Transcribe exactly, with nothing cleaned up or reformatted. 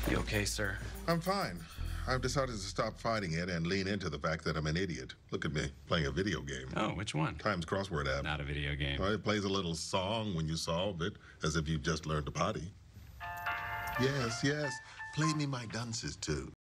You okay, sir? I'm fine. I've decided to stop fighting it and lean into the fact that I'm an idiot. Look at me, playing a video game. Oh, which one? Times Crossword app. Not a video game. Well, it plays a little song when you solve it, as if you've just learned to potty. Yes, yes. Play me my dunces, too.